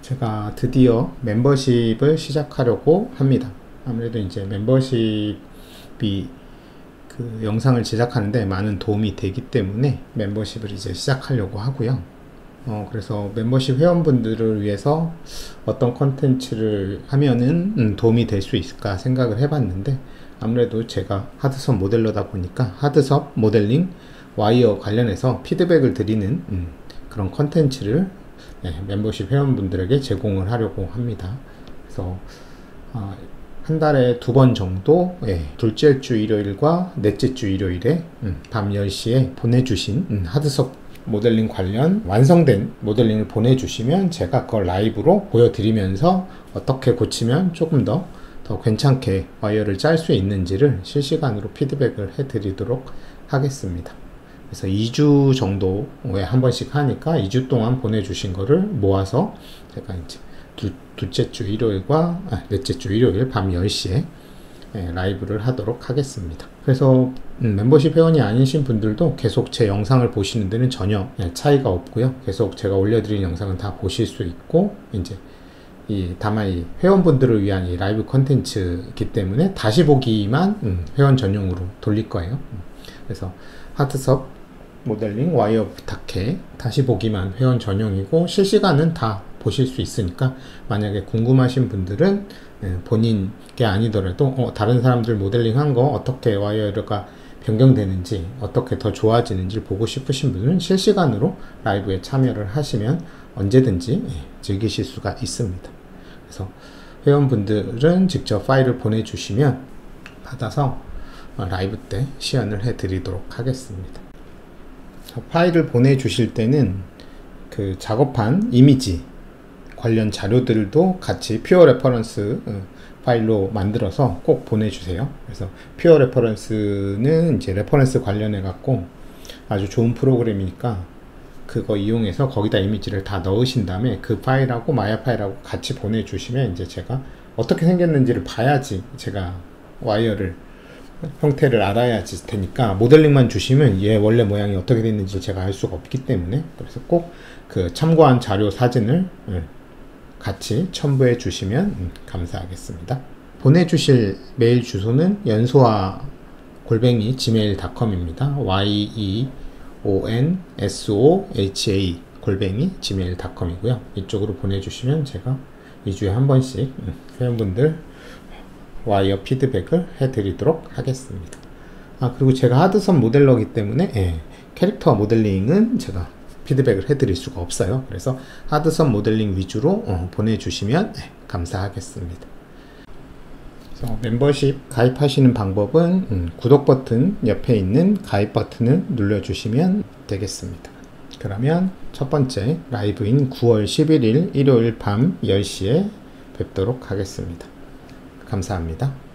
제가 드디어 멤버십을 시작하려고 합니다. 아무래도 이제 멤버십이 그 영상을 제작하는데 많은 도움이 되기 때문에 멤버십을 이제 시작하려고 하고요. 그래서 멤버십 회원분들을 위해서 어떤 컨텐츠를 하면은 도움이 될 수 있을까 생각을 해봤는데, 아무래도 제가 하드섭 모델러다 보니까 하드섭 모델링 와이어 관련해서 피드백을 드리는 그런 컨텐츠를 멤버십 회원분들에게 제공을 하려고 합니다. 그래서 한 달에 2번 정도, 둘째 주 일요일과 넷째 주 일요일에 밤 10시에 보내주신 하드섭 모델링 관련 완성된 모델링을 보내주시면 제가 그걸 라이브로 보여드리면서 어떻게 고치면 조금 더 괜찮게 와이어를 짤 수 있는지를 실시간으로 피드백을 해드리도록 하겠습니다. 그래서 2주 정도에 한 번씩 하니까 2주 동안 보내주신 거를 모아서 제가 이제 둘째 주 일요일과 넷째 주 일요일 밤 10시에 라이브를 하도록 하겠습니다. 그래서 멤버십 회원이 아니신 분들도 계속 제 영상을 보시는 데는 전혀 차이가 없고요. 계속 제가 올려드린 영상은 다 보실 수 있고, 이제 다만 이 회원분들을 위한 이 라이브 컨텐츠이기 때문에 다시 보기만 회원 전용으로 돌릴 거예요. 그래서 하드섭 모델링 와이어 부탁해 다시 보기만 회원 전용이고, 실시간은 다 보실 수 있으니까 만약에 궁금하신 분들은 본인 게 아니더라도 다른 사람들 모델링 한 거 어떻게 와이어가 변경되는지, 어떻게 더 좋아지는지 보고 싶으신 분은 실시간으로 라이브에 참여를 하시면 언제든지 즐기실 수가 있습니다. 그래서 회원분들은 직접 파일을 보내주시면 받아서 라이브 때 시연을 해드리도록 하겠습니다. 파일을 보내주실 때는 그 작업한 이미지 관련 자료들도 같이 퓨어 레퍼런스 파일로 만들어서 꼭 보내주세요. 그래서 퓨어 레퍼런스는 이제 레퍼런스 관련해 갖고 아주 좋은 프로그램이니까 그거 이용해서 거기다 이미지를 다 넣으신 다음에 그 파일하고 마야 파일하고 같이 보내주시면 이제 제가 어떻게 생겼는지를 봐야지, 제가 와이어를 형태를 알아야지 되니까 모델링만 주시면 얘 원래 모양이 어떻게 됐는지 제가 알 수가 없기 때문에, 그래서 꼭 그 참고한 자료 사진을 같이 첨부해 주시면 감사하겠습니다. 보내주실 메일 주소는 연소아@gmail.com입니다. yeonsoha@gmail.com이고요. 이쪽으로 보내주시면 제가 2주에 한 번씩 회원분들 와이어 피드백을 해드리도록 하겠습니다. 그리고 제가 하드섭 모델러기 때문에 캐릭터 모델링은 제가 피드백을 해드릴 수가 없어요. 그래서 하드섭 모델링 위주로 보내주시면 감사하겠습니다. 그래서 멤버십 가입하시는 방법은 구독 버튼 옆에 있는 가입 버튼을 눌러주시면 되겠습니다. 그러면 첫 번째 라이브인 9월 11일 일요일 밤 10시에 뵙도록 하겠습니다. 감사합니다.